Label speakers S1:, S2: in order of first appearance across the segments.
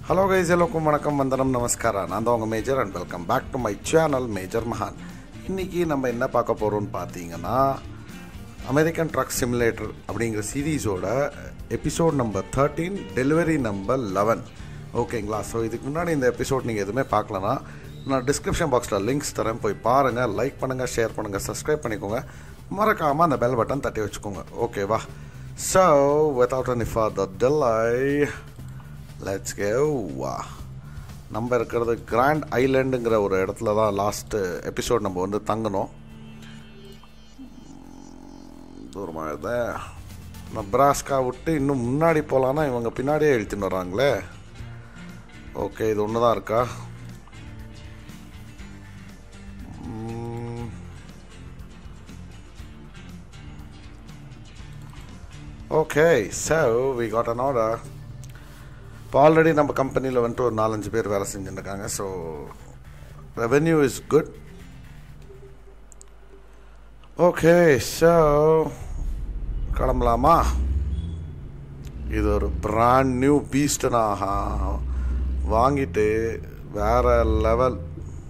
S1: Hello guys, எல்லோருக்கும் வணக்கம், வந்தனம், நமஸ்காரம். நான் தான் உங்கள் major and welcome back to my channel major Mahan. இன்றைக்கி நம்ம என்ன பார்க்க போகிறோம்னு பார்த்தீங்கன்னா, அமெரிக்கன் ட்ரக் சிமுலேட்டர் அப்படிங்கிற சீரீஸோட எபிசோட் நம்பர் 13, டெலிவரி நம்பர் 11. ஓகேங்களா? ஸோ இதுக்கு முன்னாடி இந்த எபிசோட் நீங்கள் எதுவுமே பார்க்கலன்னா நான் டிஸ்கிரிப்ஷன் பாக்ஸில் லிங்க்ஸ் தரேன், போய் பாருங்கள், லைக் பண்ணுங்கள், ஷேர் பண்ணுங்கள், சப்ஸ்கிரைப் பண்ணிக்கோங்க, மறக்காமல் அந்த பெல் பட்டன் தட்டி வச்சுக்கோங்க. ஓகேவா? So without any further delay, let's go. நம்ம இருக்கிறது கிராண்ட் ஐலண்டுங்கிற ஒரு இடத்துல தான் லாஸ்ட்டு எபிசோட் நம்ம வந்து தங்கணும். தூரமாக இருந்தேன். நெப்ராஸ்கா விட்டு இன்னும் முன்னாடி போகலான்னா இவங்க பின்னாடியே இழுத்துன்னு வர்றாங்களே. ஓகே, இது ஒன்று தான் இருக்கா? Okay, so we got an order. இப்போ ஆல்ரெடி நம்ம கம்பெனியில் வந்துட்டு ஒரு 4-5 பேர் வேலை செஞ்சுருக்காங்க. So revenue is good. Okay, so கிளம்பலாமா? இது ஒரு பிராண்ட் நியூ பீஸ்ட்னா வாங்கிட்டு வேற level.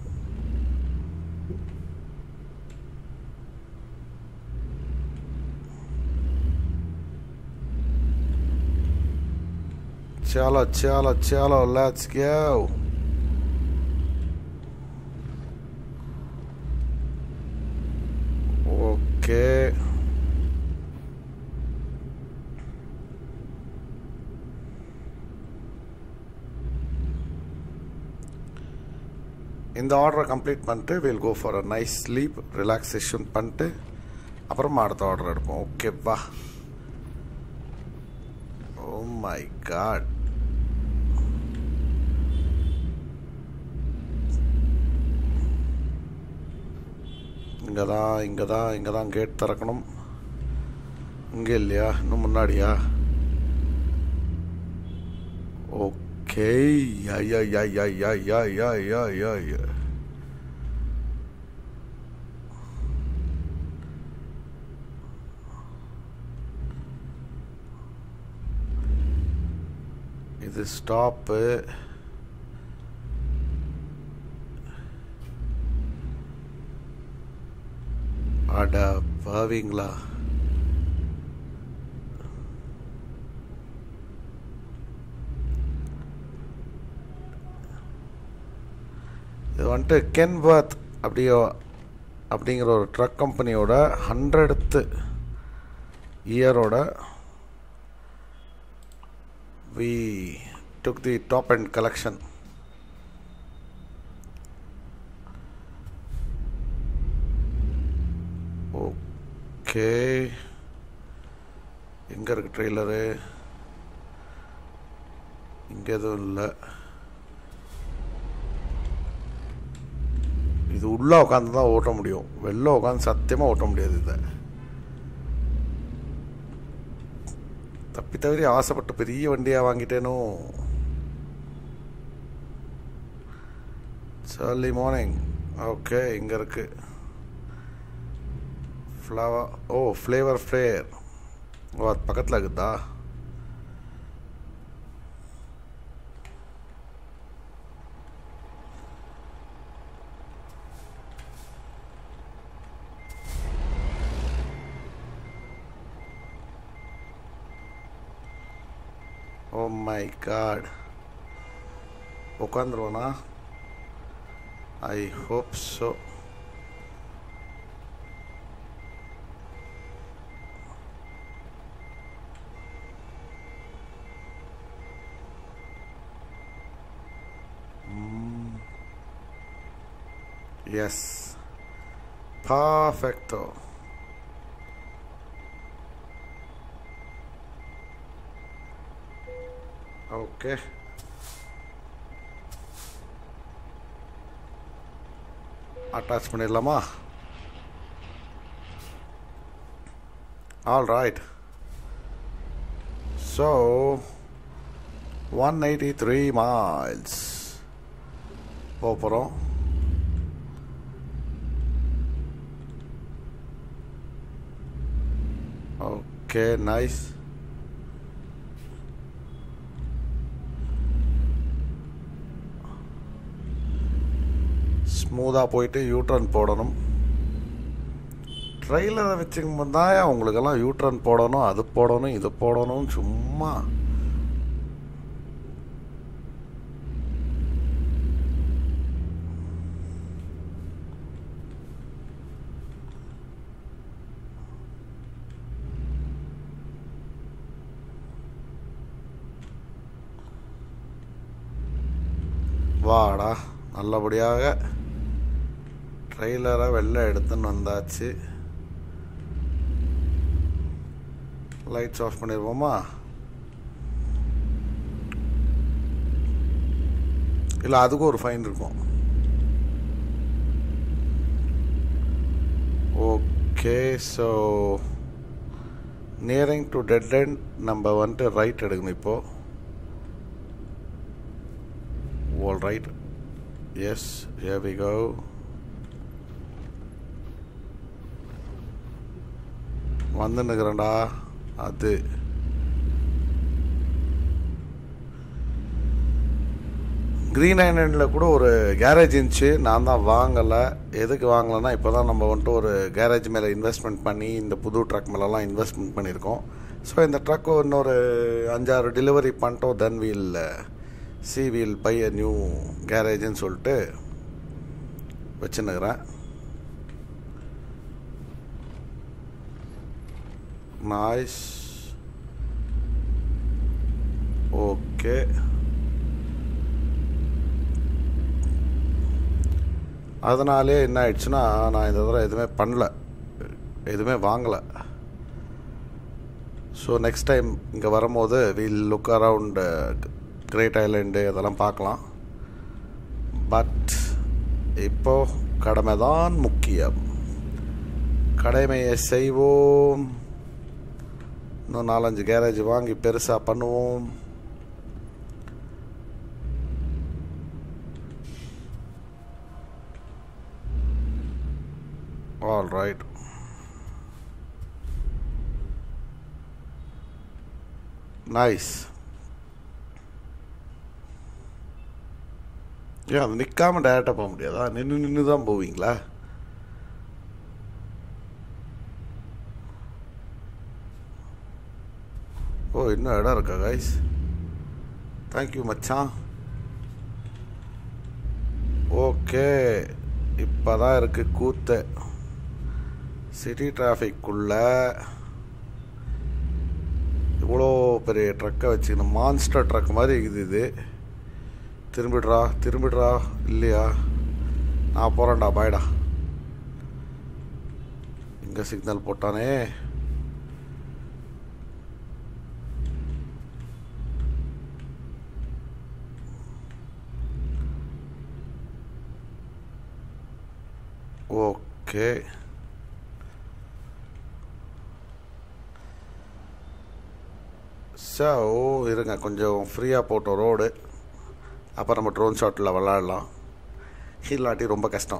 S1: Chalo, chalo, chalo, let's go. Okay. இந்த ஆர்டரை கம்ப்ளீட் பண்ணிட்டு we'll go for a nice sleep, relaxation பண்ணிட்டு அப்புறமா அடுத்த ஆர்டர் எடுப்போம். ஓகேவா? Oh my god. இங்கே தான் கேட் திறக்கணும். இங்கே இல்லையா? இன்னும் முன்னாடியா? ஓகே. இது ஸ்டாப்பு. அட பாவீங்களா! இது வந்துட்டு கென்வர்த் அப்படிங்கிற ஒரு ட்ரக் கம்பெனியோட 100th இயரோட we took the top end collection. Okay, எங்கே இருக்கு ட்ரெய்லரு? இங்கே எதுவும் இல்லை. இது உள்ளே உட்காந்து தான் ஓட்ட முடியும், வெளில உட்காந்து சத்தியமாக ஓட்ட முடியாது. இதை தப்பி தவறி ஆசைப்பட்டு பெரிய வண்டியாக வாங்கிட்டேனோ. early morning. ஓகே, இங்கே இருக்கு flower. Oh, flavour fair. Oh, அது பக்கத்தில் இருக்குதா? Oh my god. உட்காந்துருவோண்ணா? I hope so. எஸ், பர்ஃபெக்டோ. ஓகே, அட்டாச் பண்ணிடலாமா? All right. ஸோ 183 miles போகிறோம். Okay, nice. ஸ்மூத்தாக போயிட்டு யூட்ரன் போடணும். ட்ரெய்லரை வச்சுக்கும்போது தான் உங்களுக்கெல்லாம் யூட்ரன் போடணும், அது போடணும், இது போடணும், சும்மா வாடா. நல்லபடியாக ட்ரெய்லரை வெளில எடுத்துன்னு வந்தாச்சு. லைட்ஸ் ஆஃப் பண்ணிடுவோமா? இல்லை அதுக்கும் ஒரு ஃபைன் இருக்கும். Okay, so nearing to dead end நம்ம வந்துட்டு ரைட் எடுக்கணும் இப்போது. All right, yes, here we go. வந்துன்னுக்குறேன்டா. அது க்ரீன் ஐலண்டில் கூட ஒரு கேரேஜ் இருந்துச்சு, நான் தான் வாங்கலை. எதுக்கு வாங்கலைன்னா இப்போ தான் நம்ம வந்துட்டு ஒரு கேரேஜ் மேலே இன்வெஸ்ட்மெண்ட் பண்ணி இந்த புது ட்ரக் மேலெலாம் இன்வெஸ்ட்மெண்ட் பண்ணியிருக்கோம். ஸோ இந்த ட்ரக்கு இன்னொரு 5-6 டெலிவரி பண்ணிட்டோம். Then we'll buy a new கேரேஜ்னு சொல்லிட்டு வச்சுன்னுக்கிறேன். நைஸ். ஓகே, அதனாலே என்ன ஆயிடுச்சுன்னா நான் இந்த தடவை எதுவுமே பண்ணல, எதுவுமே வாங்கலை. ஸோ நெக்ஸ்ட் டைம் இங்கே வரும்போது we'll look around great island அதெல்லாம் பார்க்கலாம். பட் இப்போ கடமை தான் முக்கியம். கடமையை செய்வோம். இன்னும் 4-5 கேரேஜ் வாங்கி பெருசாக பண்ணுவோம். All right. நைஸ். ஏன் அது நிற்காமல் டேரெக்டாக போக முடியாதா? நின்று தான் போவீங்களா? ஓ, இன்னும் இடம் இருக்கா கைஸ்? தேங்க்யூ மச்சான். ஓகே, இப்போ தான் இருக்குது கூத்து. சிட்டி டிராஃபிக்குள்ளே இவ்வளோ பெரிய ட்ரக்கை வச்சுக்கணும். மான்ஸ்டர் ட்ரக் மாதிரி இருக்குது இது. திரும்பிடுறா இல்லையா? நான் போகிறேன்டா, பாய்டா. இங்கே சிக்னல் போட்டானே. ஓகே, ஸோ இருங்க, கொஞ்சம் ஃப்ரீயாக போட்டோம் ரோடு. அப்போ நம்ம ட்ரோன் ஷாட்டில் விளாடலாம். இல்லாட்டி ரொம்ப கஷ்டம்.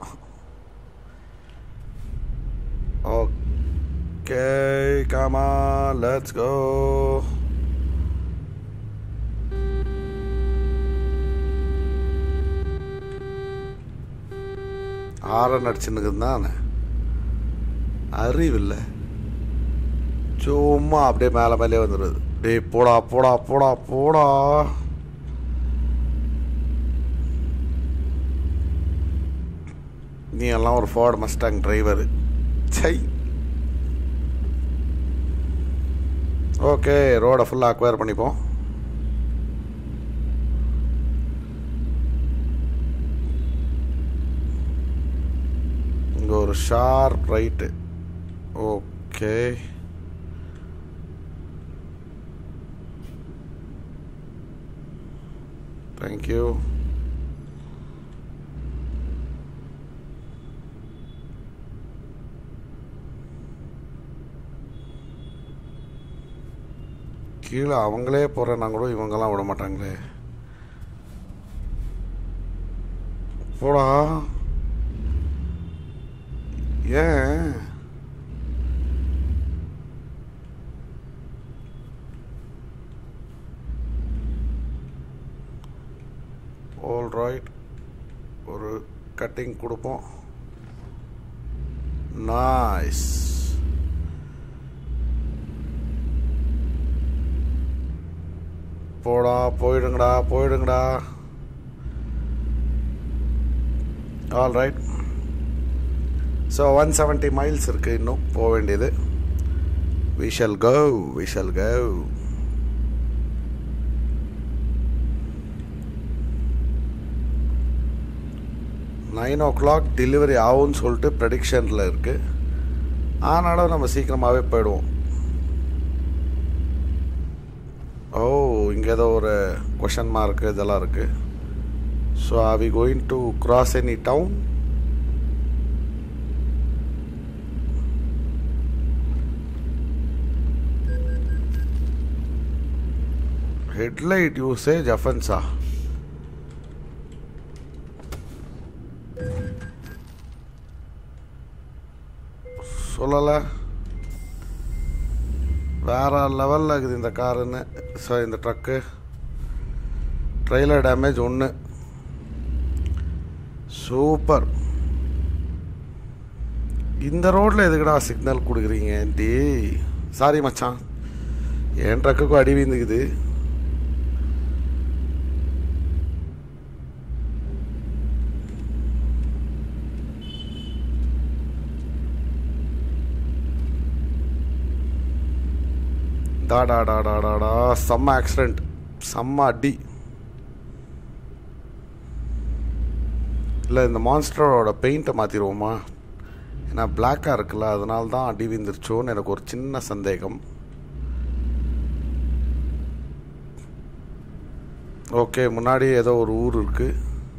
S1: ஓகே, காமா, லெட்ஸ் கோ. ஆரன் அடிச்சுன்னுக்குது தான் அறிவில்லை. சும்மா அப்படியே மேலே மேலே வந்துடுது. டே போடா போடா போடா போடா. நீ எல்லாம் ஒரு ஃபோர்ட் மஸ்டாங் டிரைவர். சை. ஓகே, ரோடை ஃபுல்லாக அக்வயர் பண்ணிப்போம். இங்கே ஒரு ஷார்ப் ரைட்டு. Okay, thank you. கீழே அவங்களே போகிறேன்னா கூட இவங்கெல்லாம் விட மாட்டாங்களே. போடா. ஏன் ஆல் ரைட். ஒரு கட்டிங் கொடுப்போம். நைஸ். போடா, போயிடுங்கடா. All right. ஸோ 170 மைல்ஸ் இருக்குது இன்னும் போக வேண்டியது. we shall go 9 o'clock delivery ஆகும்னு சொல்லிட்டு ப்ரெடிக்ஷனில் இருக்குது. ஆனாலும் நம்ம சீக்கிரமாகவே போயிடுவோம். ஓ, இங்கே ஏதோ ஒரு கொஷன் மார்க்கு இதெல்லாம் இருக்குது. So are we going to cross any town? Headlight usage அஃபென்ஸா? சொல்லலை. வேறு லெவலில் இருக்குது இந்த காருன்னு. ஸோ இந்த ட்ரக்கு ட்ரெய்லர் டேமேஜ் 1. சூப்பர். இந்த ரோட்டில் எதுக்குடா சிக்னல் கொடுக்குறீங்க? டி சாரி மச்சான், என் ட்ரக்குக்கும் அடி வீந்துக்குது. டாடா செம்ம ஆக்சிடெண்ட், செம்ம அடி. இல்லை, இந்த மான்ஸ்டரோட பெயிண்ட்டை மாற்றிடுவோமா? ஏன்னா பிளாக்காக இருக்குல்ல, அதனால தான் அடி விழுந்துருச்சோன்னு எனக்கு ஒரு சின்ன சந்தேகம். ஓகே, முன்னாடி ஏதோ ஒரு ஊர் இருக்குது.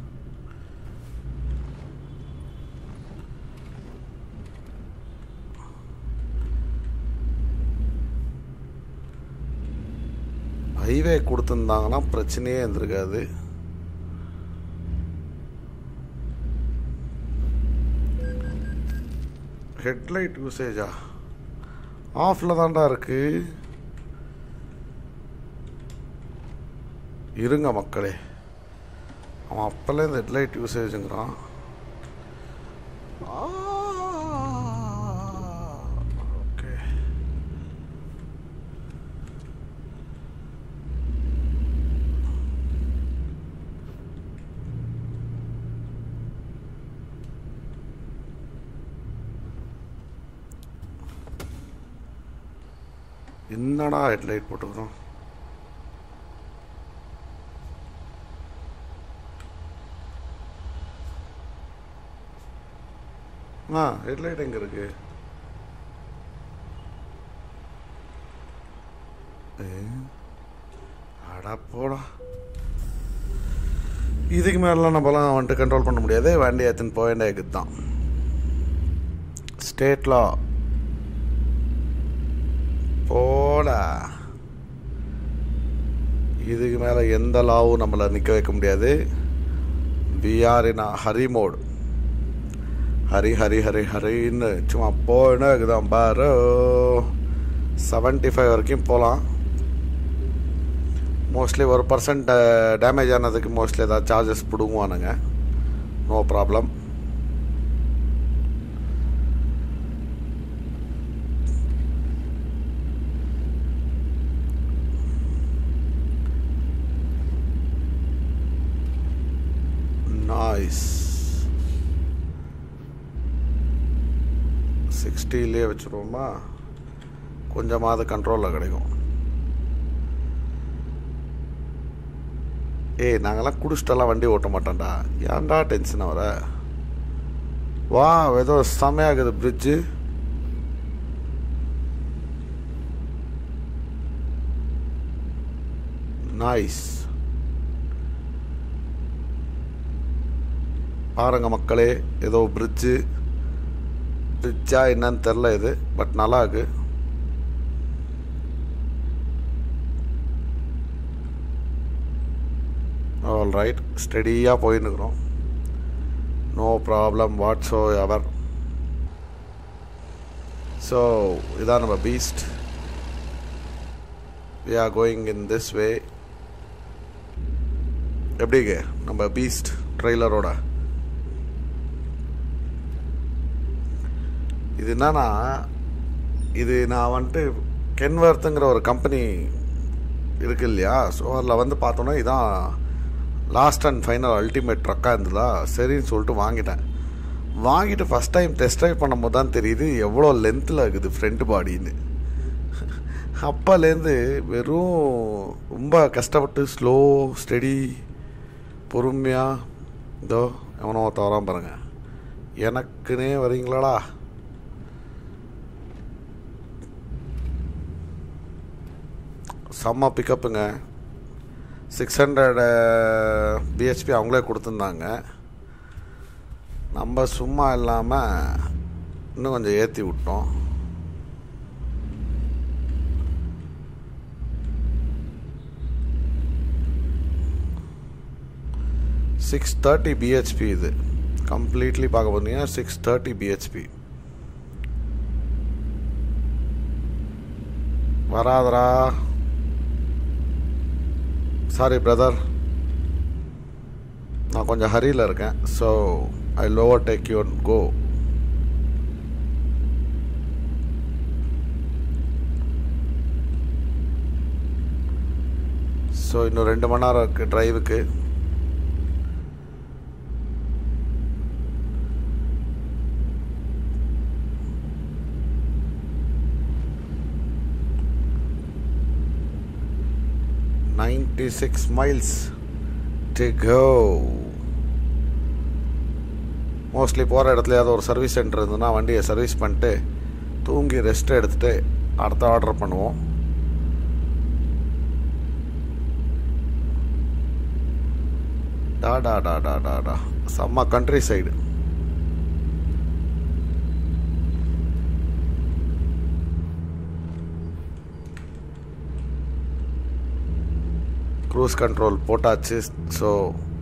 S1: ஹைவே கொடுத்துருந்தாங்கன்னா பிரச்சனையே இருந்திருக்காது. ஹெட்லைட் யூசேஜா ஆஃபில் தான்டா இருக்கு. இருங்க மக்களே, அவன் அப்போல்லாம் இந்த ஹெட்லைட் யூசேஜுங்கிறான். ஓகே, என்னடா ஹெட்லைட் போட்டுக்கிறோம்? ஹெட்லைட் எங்கே இருக்கு? அடா போடா. இதுக்கு மேலாம் நம்மலாம் வந்துட்டு கண்ட்ரோல் பண்ண முடியாது. வண்டி ஏற்றுன்னு போக வேண்டியது தான். ஸ்டேட் லா போடா. இதுக்கு மேலே எந்த லாவும் நம்மளை நிற்க வைக்க முடியாது. We are in hurry mode. ஹரின்னு சும்மா போயின்னு இருக்குதான் பாரு. 75 வரைக்கும் போகலாம். மோஸ்ட்லி 1% டேமேஜ் ஆனதுக்கு மோஸ்ட்லி ஏதாவது சார்ஜஸ் பிடுங்குவானுங்க. No problem. நைஸ். 60லே வச்சுருவோமா? கொஞ்சமாவது கண்ட்ரோலில் கிடைக்கும். நாங்கள்லாம் குடிச்சிட்டெல்லாம் வண்டி ஓட்ட மாட்டோம்டா. ஏன்டா டென்ஷன் வர? வா, ஏதோ செமையாகுது பிரிட்ஜு. நைஸ். பாருங்க மக்களே, ஏதோ பிரிட்ஜா என்னன்னு தெரில இது, பட் நல்லா இருக்கு. ஆல் ரைட், ஸ்டெடியாக போயின்னுக்குறோம். No problem whatsoever. So இதான் நம்ம beast. we are going in this way. எப்படிங்க நம்ம பீஸ்ட் ட்ரெய்லரோட இது என்னன்னா, இது நான் வந்துட்டு கென்வர்த்துங்கிற ஒரு கம்பெனி இருக்கு இல்லையா, ஸோ அதில் வந்து பார்த்தோன்னா இதான் லாஸ்ட் அண்ட் ஃபைனல் அல்டிமேட் ட்ரக்காக இருந்ததா, சரின்னு சொல்லிட்டு வாங்கிட்டு ஃபஸ்ட் டைம் டெஸ்ட் ட்ரைவ் பண்ணும்போது தான் தெரியுது எவ்வளோ லென்த்தில் இருக்குது ஃப்ரண்ட் பாடின்னு. அப்போலேருந்து வெறும் ரொம்ப கஷ்டப்பட்டு ஸ்லோ ஸ்டெடி பொறுமையாக இதோ எவனோ தவறாம பாருங்க, எனக்குன்னே வரீங்களாடா. செம்ம பிக்கப்புங்க. 600 பிஹெச்பி அவங்களே கொடுத்துருந்தாங்க. நம்ம சும்மா இல்லாமல் இன்னும் கொஞ்சம் ஏற்றி விட்டோம். $630 பிஹெச்பி. இது கம்ப்ளீட்லி பார்க்க போனீங்கன்னா $630 பிஹெச்பி. வராதரா, சாரி பிரதர், நான் கொஞ்சம் ஹரியில் இருக்கேன். So I lower take you and go. So இன்னும் 2 மணி நேரம் இருக்குது ட்ரைவுக்கு. $96 miles to go. மோஸ்ட்லி போகிற இடத்துல ஏதாவது ஒரு சர்வீஸ் சென்டர் இருந்ததுன்னா வண்டியை சர்வீஸ் பண்ணிட்டு தூங்கி ரெஸ்ட் எடுத்துகிட்டு அடுத்த ஆர்டர் பண்ணுவோம். டாடா செம்ம கண்ட்ரி சைடு. க்ரூஸ் கண்ட்ரோல் போட்டாச்சு. So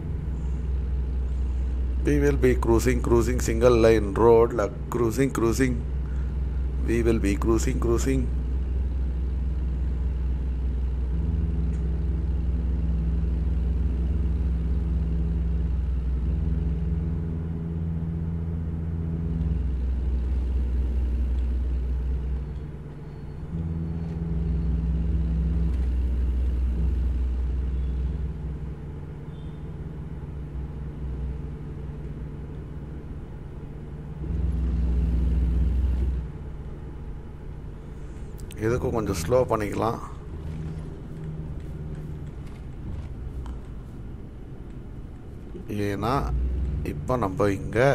S1: we will be cruising single line road, like cruising, we will be cruising. இதுக்கும் கொஞ்சம் ஸ்லோ பண்ணிக்கலாம். ஏன்னா இப்போ நம்ம இங்கே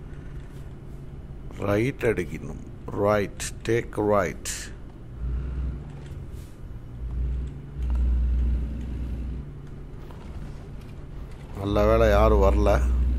S1: ரைட் அடிக்கணும். Right, take right. நல்ல வேளை யாரும் வரல.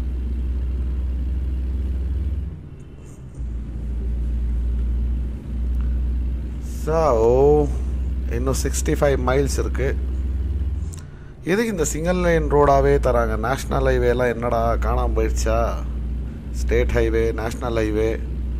S1: ஸோ இன்னும் 65 miles இருக்குது. எதுக்கு இந்த சிங்கிள் லைன் ரோடாகவே தராங்க? நேஷ்னல் ஹைவேலாம் என்னடா காணாமல் போயிடுச்சா? State highway, national highway.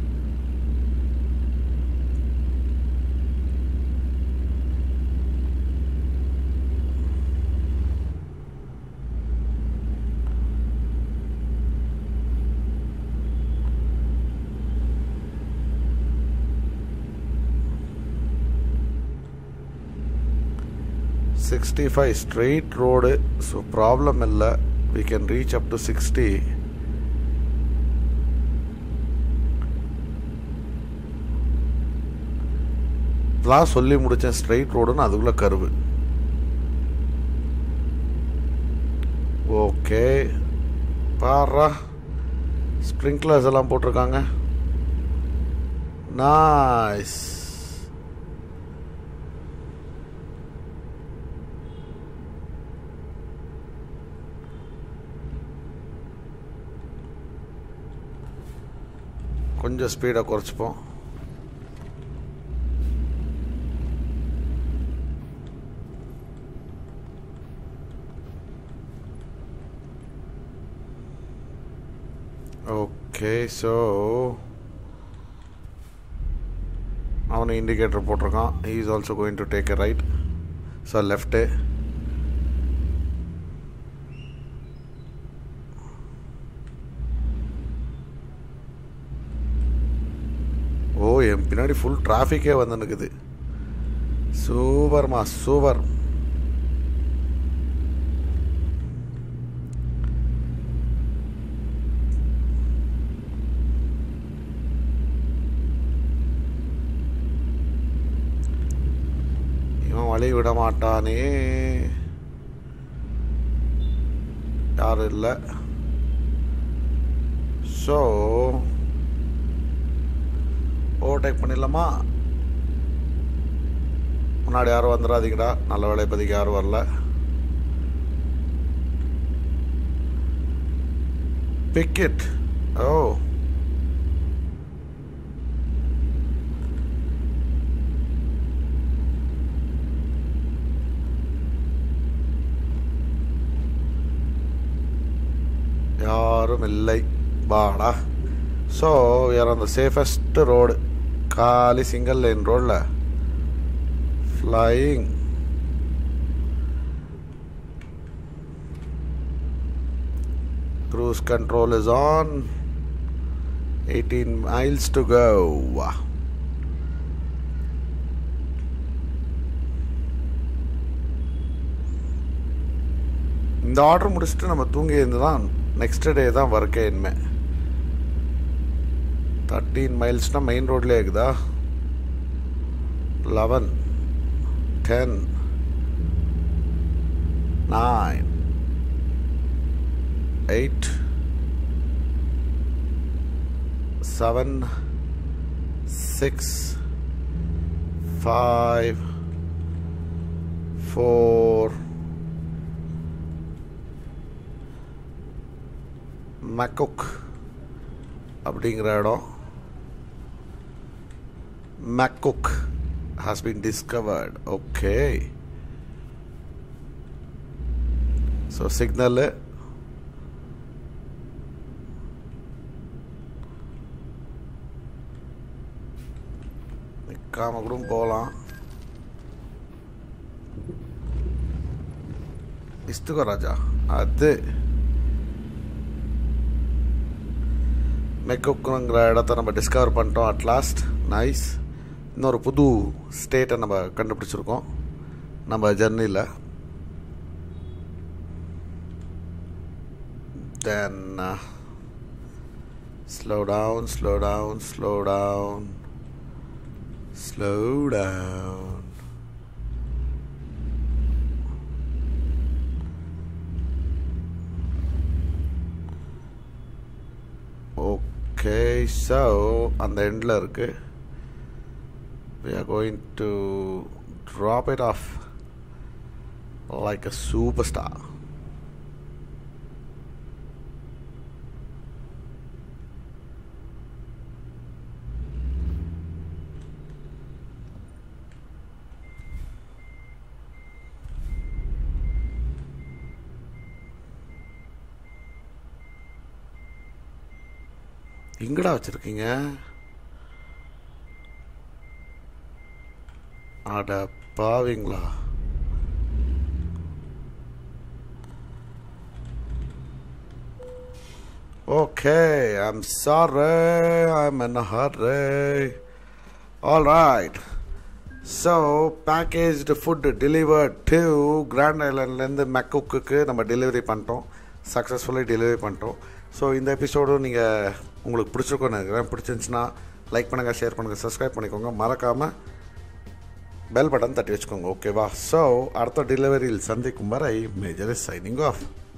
S1: $65 straight road, so problem illa, we can reach up to 60. நான் சொல்லி முடிச்சேன் ஸ்ட்ரெயிட் ரோடுன்னு, அதுக்குள்ள கர்வு. ஓகே, பாரா ஸ்ப்ரிங்க்லர்ஸ் எல்லாம் போட்டிருக்காங்க. நைஸ். கொஞ்சம் ஸ்பீடை குறைச்சிப்போம். ஓகே, ஸோ அவனை இண்டிகேட்டர் போட்டிருக்கான். He is also going to take a right. So left. என் பின்னாடி ஃபுல் டிராஃபிக்கே வந்து நிற்குது. சூப்பர்மா சூப்பர். இவன் வழி விட மாட்டானே. யாரும் இல்லை. ஸோ ஓவர்டேக் பண்ணிடலாமா? முன்னாடி யாரும் வந்துடாதீங்கடா. நல்ல வேலை இப்போதைக்கு யாரும் வரல. பிக்கெட். ஓ யாரும் இல்லை. பாடா. So we are on the safest road. காலி சிங்கிள் லைன் ரோடில் flying. Cruise control is on. 18 miles to go. இந்த ஆர்டர் முடிச்சுட்டு நம்ம தூங்கி இருந்து தான் நெக்ஸ்ட் டே தான் ஒர்க்கே. இனிமே 13 மைல்ஸ்னால் மெயின் ரோட்லேயே இருக்குதா? 11 10 9 8 7 6 5 4 McCook அப்படிங்கிற இடம். McCook has been discovered. Okay. So signal நிற்காம கூட போகலாம். இஸ்துகோ ராஜா. அது மெக்கோக்குங்கிற இடத்த நம்ம டிஸ்கவர் பண்ணிட்டோம் அட் லாஸ்ட். நைஸ். இன்னொரு புது ஸ்டேட்டை நம்ம கண்டுபிடிச்சிருக்கோம் நம்ம ஜர்னியில். Then slow down slow down slow down slow down. Okay, so அந்த எண்டில் இருக்கு. We are going to drop it off like a superstar. எங்கடா வச்சிருக்கீங்க? அட பாவீங்களா. Okay, I'm sorry, I'm in a hurry. All right. So, packaged food delivered to Grand Islandலேருந்து மெக்கோக்கு நம்ம delivery பண்ணிட்டோம். Successfully delivery பண்ணிட்டோம். ஸோ இந்த எபிசோடும் நீங்கள் உங்களுக்கு பிடிச்சிருக்கோன்னு நினைக்கிறேன். பிடிச்சிருந்துச்சுன்னா லைக் பண்ணுங்கள், ஷேர் பண்ணுங்கள், சப்ஸ்கிரைப் பண்ணிக்கோங்க. மறக்காமல் பெல் பட்டன் தட்டி வச்சுக்கோங்க. ஓகேவா? ஸோ அடுத்த டெலிவரியில் சந்திக்கும் வரை மேஜர் இஸ் சைனிங் ஆஃப்.